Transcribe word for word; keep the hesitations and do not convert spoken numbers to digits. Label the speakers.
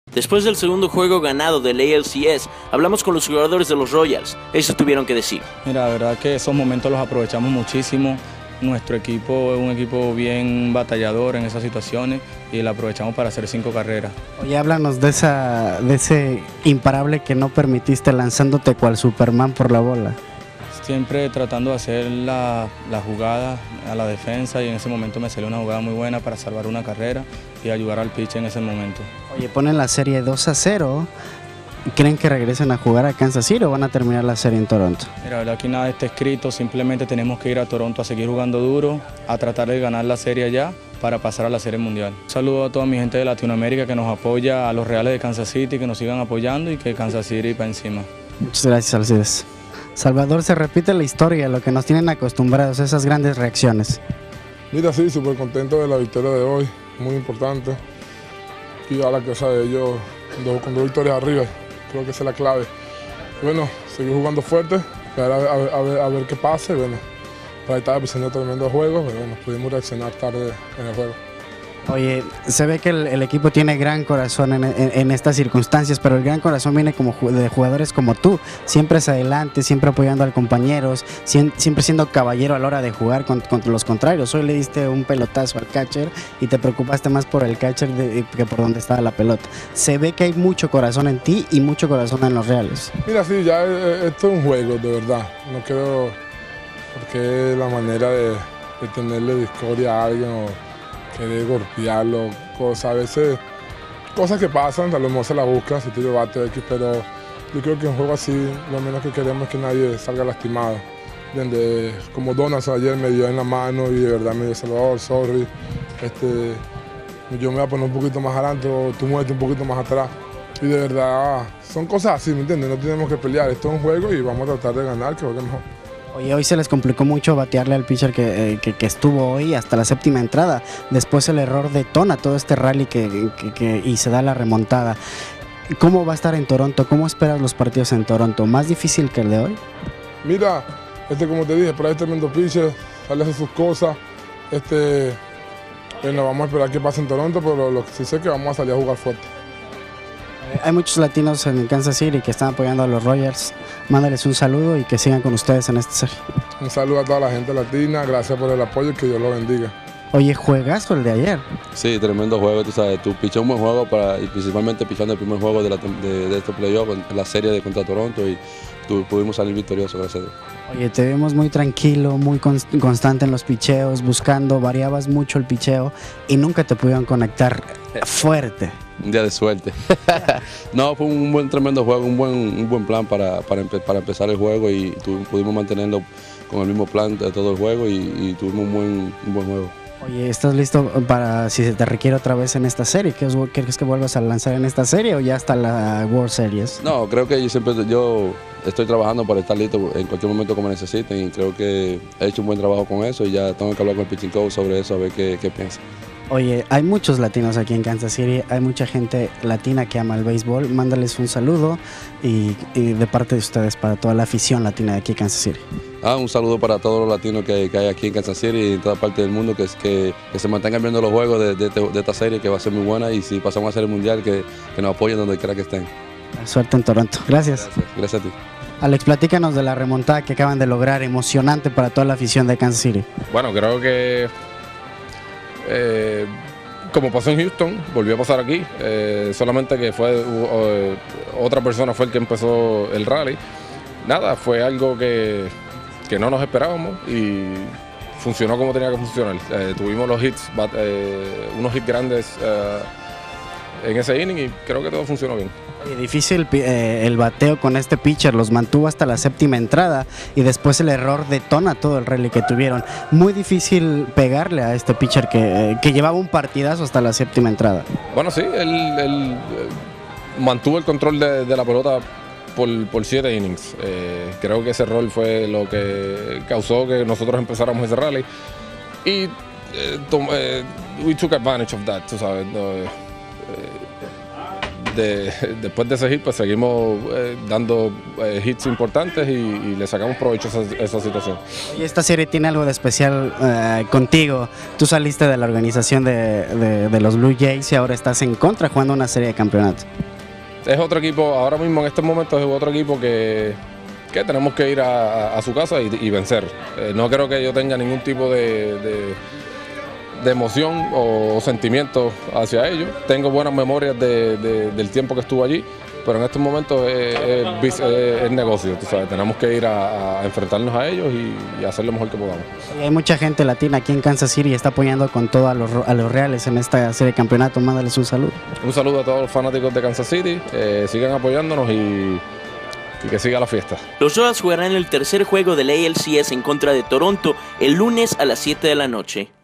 Speaker 1: Después del segundo juego ganado del A L C S, hablamos con los jugadores de los Royals. Eso tuvieron que decir.
Speaker 2: Mira, la verdad que esos momentos los aprovechamos muchísimo. Nuestro equipo es un equipo bien batallador en esas situaciones y lo aprovechamos para hacer cinco carreras.
Speaker 3: Oye, háblanos de, esa, de ese imparable que no permitiste lanzándote cual Superman por la bola.
Speaker 2: Siempre tratando de hacer la, la jugada a la defensa y en ese momento me salió una jugada muy buena para salvar una carrera y ayudar al pitcher en ese momento.
Speaker 3: Oye, ponen la serie dos a cero. ¿Creen que regresen a jugar a Kansas City o van a terminar la serie en Toronto?
Speaker 2: Mira, la verdad aquí nada está escrito, simplemente tenemos que ir a Toronto a seguir jugando duro, a tratar de ganar la serie allá para pasar a la serie mundial. Un saludo a toda mi gente de Latinoamérica que nos apoya, a los Reales de Kansas City que nos sigan apoyando y que Kansas City para encima.
Speaker 3: Muchas gracias, Alcides. Salvador, se repite la historia, lo que nos tienen acostumbrados, esas grandes reacciones.
Speaker 4: Mira, sí, súper contento de la victoria de hoy, muy importante. Y a la casa de ellos dos, con dos victorias arriba, creo que esa es la clave. Bueno, seguir jugando fuerte, a ver, a ver, a ver, a ver qué pasa. Y bueno, para estar pisando tremendo juego, pero bueno, pudimos reaccionar tarde en el juego.
Speaker 3: Oye, se ve que el, el equipo tiene gran corazón en, en, en estas circunstancias, pero el gran corazón viene como de jugadores como tú, siempre hacia adelante, siempre apoyando a los compañeros, siempre siendo caballero a la hora de jugar contra, contra los contrarios. Hoy le diste un pelotazo al catcher y te preocupaste más por el catcher de, que por donde estaba la pelota. Se ve que hay mucho corazón en ti y mucho corazón en los Reales.
Speaker 4: Mira, sí, ya esto es un juego, de verdad. No creo porque es la manera de, de tenerle discordia a alguien o querer golpearlo, cosas, a veces cosas que pasan, a lo mejor se la busca, si tiro bate X, pero yo creo que en un juego así lo menos que queremos es que nadie salga lastimado. Donde, como Donas ayer me dio en la mano y de verdad me dio Salvador, sorry, este, yo me voy a poner un poquito más adelante o tú muévete un poquito más atrás. Y de verdad son cosas así, ¿me entiendes? No tenemos que pelear, esto es un juego y vamos a tratar de ganar, que juegue mejor.
Speaker 3: Oye, hoy se les complicó mucho batearle al pitcher que, eh, que, que estuvo hoy hasta la séptima entrada. Después el error detona todo este rally que, que, que, y se da la remontada. ¿Cómo va a estar en Toronto? ¿Cómo esperas los partidos en Toronto? ¿Más difícil que el de hoy?
Speaker 4: Mira, este, como te dije, por ahí es tremendo pitcher, sale a hacer sus cosas. Este, bueno, vamos a esperar qué pasa en Toronto, pero lo que sí sé es que vamos a salir a jugar fuerte.
Speaker 3: Hay muchos latinos en Kansas City que están apoyando a los Royals. Mándales un saludo y que sigan con ustedes en esta serie.
Speaker 4: Un saludo a toda la gente latina, gracias por el apoyo y que Dios lo bendiga.
Speaker 3: Oye, juegazo el de ayer.
Speaker 5: Sí, tremendo juego, tú sabes, tú pichas un buen juego para, y principalmente pichando el primer juego de, la, de, de este playoff, la serie de contra Toronto y tú, pudimos salir victoriosos, gracias a Dios.
Speaker 3: Oye, te vemos muy tranquilo, muy constante en los picheos, buscando, variabas mucho el picheo y nunca te pudieron conectar fuerte.
Speaker 5: Un día de suerte. No, fue un buen, tremendo juego, un buen, un buen plan para, para, empe para empezar el juego y tu, pudimos mantenerlo con el mismo plan de todo el juego y, y tuvimos un buen, un buen juego.
Speaker 3: Oye, ¿estás listo para si se te requiere otra vez en esta serie? ¿Quieres que vuelvas a lanzar en esta serie o ya hasta la World Series?
Speaker 5: No, creo que yo siempre yo estoy trabajando para estar listo en cualquier momento como necesiten y creo que he hecho un buen trabajo con eso y ya tengo que hablar con el pitching coach sobre eso a ver qué, qué piensa.
Speaker 3: Oye, hay muchos latinos aquí en Kansas City, hay mucha gente latina que ama el béisbol. Mándales un saludo y, y de parte de ustedes para toda la afición latina de aquí en Kansas City.
Speaker 5: Ah, un saludo para todos los latinos que, que hay aquí en Kansas City y en toda parte del mundo, que, que, que se mantengan viendo los juegos de, de, de esta serie que va a ser muy buena y si pasamos a ser el mundial que, que nos apoyen donde quiera que estén.
Speaker 3: Suerte en Toronto. Gracias.
Speaker 5: Gracias, gracias a ti.
Speaker 3: Alex, platícanos de la remontada que acaban de lograr, emocionante para toda la afición de Kansas City.
Speaker 6: Bueno, creo que eh, como pasó en Houston, volvió a pasar aquí, eh, solamente que fue uh, otra persona fue el que empezó el rally. Nada, fue algo que, que no nos esperábamos y funcionó como tenía que funcionar. Eh, tuvimos los hits, but, eh, unos hits grandes eh, en ese inning y creo que todo funcionó bien.
Speaker 3: Oye, difícil eh, el bateo con este pitcher, los mantuvo hasta la séptima entrada y después el error detona todo el rally que tuvieron. Muy difícil pegarle a este pitcher que, eh, que llevaba un partidazo hasta la séptima entrada.
Speaker 6: Bueno, sí, él, él eh, mantuvo el control de, de la pelota por, por siete innings. Eh, creo que ese rol fue lo que causó que nosotros empezáramos ese rally y eh, eh, we took advantage of that, tú sabes. No, eh, de, después de ese hit, pues seguimos eh, dando eh, hits importantes y, y le sacamos provecho a esa, esa situación.
Speaker 3: Y esta serie tiene algo de especial eh, contigo. Tú saliste de la organización de, de, de los Blue Jays y ahora estás en contra jugando una serie de campeonatos.
Speaker 6: Es otro equipo, ahora mismo en estos momentos es otro equipo que, que tenemos que ir a, a su casa y, y vencer. Eh, no creo que yo tenga ningún tipo de, de, de emoción o sentimiento hacia ellos. Tengo buenas memorias de, de, del tiempo que estuve allí, pero en estos momentos es, es, es negocio, tú sabes. Tenemos que ir a, a enfrentarnos a ellos y, y hacer lo mejor que podamos.
Speaker 3: Y hay mucha gente latina aquí en Kansas City y está apoyando con todo a los, a los Reales en esta serie de campeonato. Mándales un saludo.
Speaker 6: Un saludo a todos los fanáticos de Kansas City, eh, sigan apoyándonos y, y que siga la fiesta.
Speaker 1: Los Royals jugarán el tercer juego del A L C S en contra de Toronto el lunes a las siete de la noche.